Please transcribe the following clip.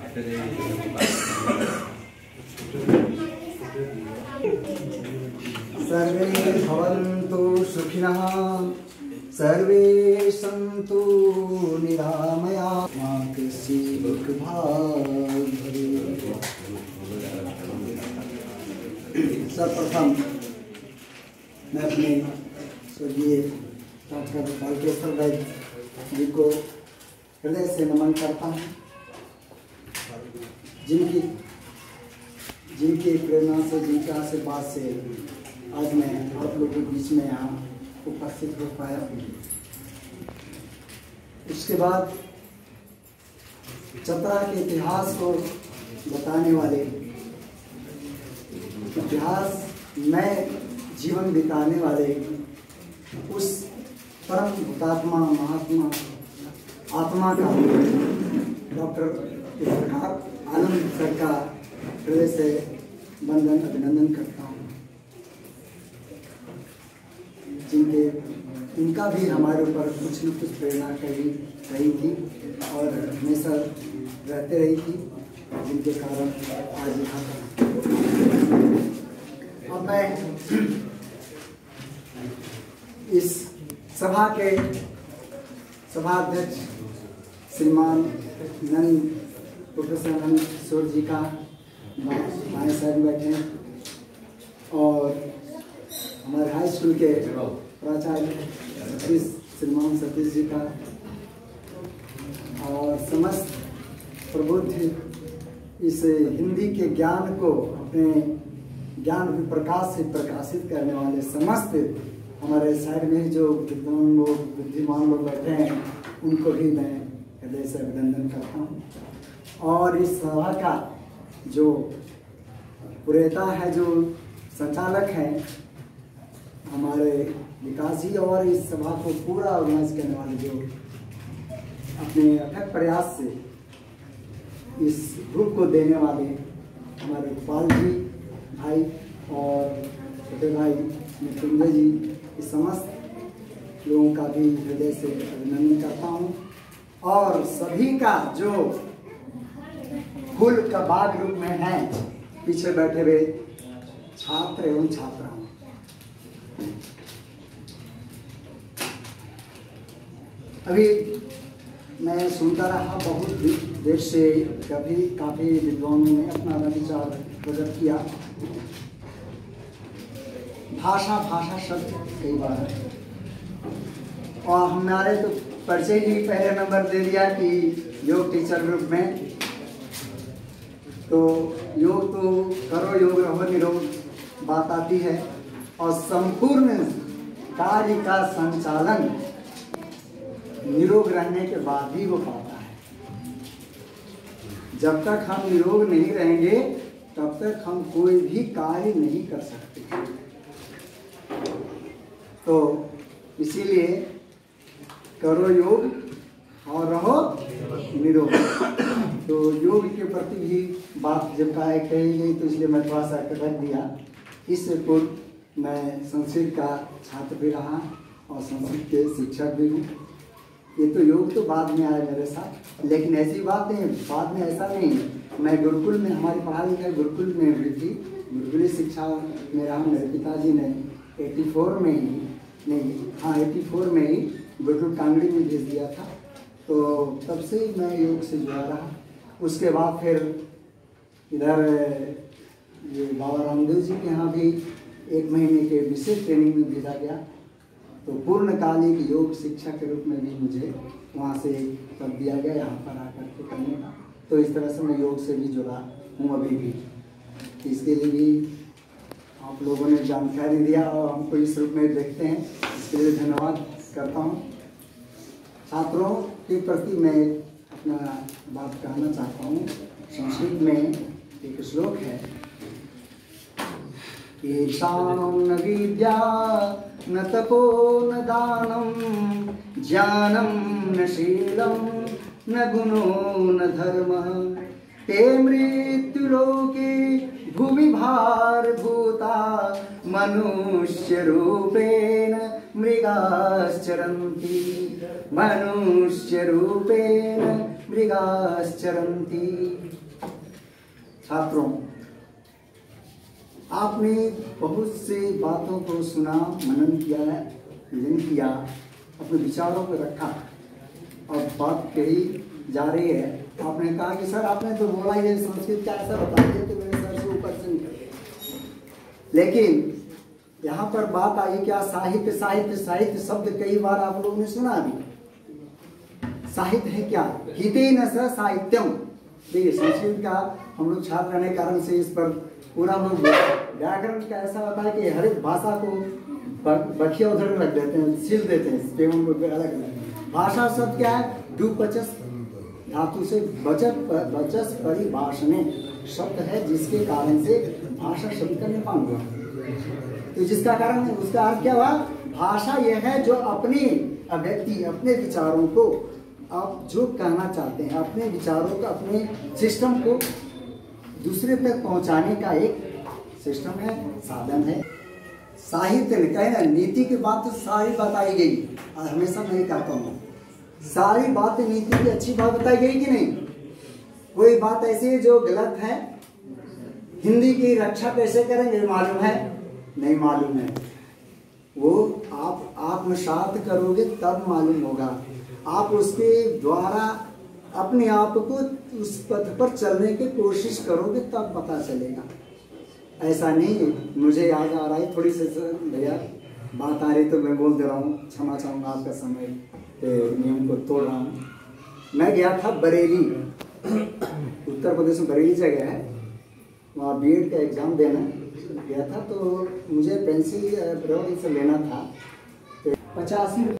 सर्वे भवन्तु सुखिनः, सर्वे सन्तु निरामयाः, मा कश्चित् दुःखभाग् भवेत्। सर्वप्रथम मैं अपने स्वर्गीय डॉक्टर बालकेश्वर वैद्य जी को हृदय से नमन करता हूँ, जिनकी प्रेरणा से, जिनके आशीर्वाद से आज मैं आप लोगों के बीच में यहाँ उपस्थित हो पाया हूँ। उसके बाद चतरा के इतिहास को बताने वाले, इतिहास में जीवन बिताने वाले उस परम हुतात्मा महात्मा आत्मा का डॉक्टर इफ्तिखार आलम सर का हृदय से वंदन अभिनंदन करता हूँ, इनका भी हमारे ऊपर कुछ न कुछ प्रेरणा रही थी और हमेशा रहते रही थी, जिनके कारण आज यहाँ पर। अब मैं इस सभा के सभाध्यक्ष श्रीमान प्रोफेसर नंद किशोर जी का हमारे साथ बैठे हैं और हमारे हाई स्कूल के प्राचार्य श्रीमान सतीश जी का और समस्त प्रबुद्ध इस हिंदी के ज्ञान को अपने ज्ञान प्रकाश से प्रकाशित करने वाले समस्त हमारे साइड में जो विद्वान लोग, बुद्धिमान लोग बैठे हैं, उनको भी मैं हृदय से अभिनंदन करता हूँ। और इस सभा का जो पुरेता है, जो संचालक हैं हमारे विकास जी, और इस सभा को पूरा ऑर्गेनाइज करने वाले जो अपने अथक प्रयास से इस ग्रुप को देने वाले हमारे गोपाल जी भाई और छोटे भाई मृत्युंजय जी, इस समस्त लोगों का भी हृदय से अभिनंदन करता हूँ। और सभी का जो फूल का बाग रूप में है पीछे बैठे हुए छात्र एवं छात्राओं, अभी मैं सुनता रहा बहुत देर से, काफ़ी विद्वानों ने अपना विचार प्रकट किया। भाषा शब्द कई बार है और हमारे तो परिचय ही पहले नंबर दे दिया कि योग टीचर ग्रुप में, तो योग तो करो योग रहो निरोग बात आती है और संपूर्ण कार्य का संचालन निरोग रहने के बाद ही हो पाता है। जब तक हम निरोग नहीं रहेंगे तब तक हम कोई भी कार्य नहीं कर सकते। तो इसीलिए करो योग और रहो निरोग। तो योग के प्रति भी बात जब कही गई तो इसलिए मैं थोड़ा सा रख दिया। इससे पूर्व मैं संस्कृत का छात्र भी रहा और संस्कृत के शिक्षक भी हूँ। ये तो योग तो बाद में आया मेरे साथ, लेकिन ऐसी बात नहीं, बाद में ऐसा नहीं। मैं गुरुकुल में, हमारी पढ़ाई लिखाई गुरुकुल में हुई थी, गुरुकुली शिक्षा में रहा। मेरे पिताजी ने 84 में ही गुरुकुल कांगड़ी में भेज दिया था, तो तब से ही मैं योग से जुड़ा रहा। उसके बाद फिर इधर ये बाबा रामदेव जी के यहाँ भी 1 महीने के विशेष ट्रेनिंग में भेजा गया, तो पूर्णकालिक योग शिक्षा के रूप में भी मुझे वहाँ से पद दिया गया यहाँ पर आकर के करने का। तो इस तरह से मैं योग से भी जुड़ा हूँ अभी भी। इसके लिए भी आप लोगों ने जानकारी दिया और हमको इस रूप में देखते हैं, इसके लिए धन्यवाद करता हूँ। छात्रों के प्रति मैं अपना बात कहना चाहता हूँ। संस्कृत में एक श्लोक है, येषां न विद्या न तपो न दानं ज्ञानं न शीलं न गुणो न धर्मः ते मृत्युलोके भुवि भारभूता मनुष्यरूपेण मृगाश्चरन्ति मनुष्यरूपेण मृगाश्चरन्ति। छात्रों, आपने बहुत से बातों को सुना, मनन किया, विजन किया, अपने विचारों को रखा और बात कही जा रही है। आपने कहा कि सर आपने तो बोला ये संस्कृत का ऐसा बता दिया तो मेरे सर से ऊपर से निकल। लेकिन यहाँ पर बात आई क्या, साहित्य साहित्य साहित्य शब्द कई बार आप लोगों ने सुना अभी। साहित्य है क्या? हितेन स साहित्यम। देखिए संस्कृत का हम लोग छात्र रहने के कारण से इस पर पूरा हम लोग व्याकरण का ऐसा होता है कि हर एक भाषा को बखिया उधर रख देते हैं, सिल देते हैं, केवल को अलग अलग। भाषा शब्द क्या है? डुपचस धातु से बचस परिभाषणे शब्द है, जिसके कारण से भाषा शब्द का निर्माण हुआ। तो जिसका कारण उसका अर्थ क्या हुआ? भाषा यह है जो अपनी अभिव्यक्ति, अपने विचारों को आप जो कहना चाहते हैं, अपने विचारों को, अपने सिस्टम को दूसरे तक पहुंचाने का एक सिस्टम है, साधन है। साहित्य ने कहे ना, नीति की बात तो सारी बताई गई, और हमेशा मैं कहता हूँ सारी बातें नीति की अच्छी बात बताई गई कि नहीं? कोई बात ऐसी है जो गलत है? हिंदी की रक्षा कैसे करेंगे मालूम है? नहीं मालूम है। वो आप आत्मसात करोगे तब मालूम होगा। आप उसके द्वारा अपने आप को उस पथ पर चलने की कोशिश करोगे तब पता चलेगा। ऐसा नहीं। मुझे याद आ रहा है थोड़ी सी भैया बात आ रही तो मैं बोल दे रहा हूँ, क्षमा चाहूँगा आपका समय नियम को तोड़ रहा हूँ। मैं गया था बरेली, उत्तर प्रदेश में बरेली जगह है, वहाँ बीएड का एग्ज़ाम देना गया था। तो मुझे पेंसिल से लेना था, तो 85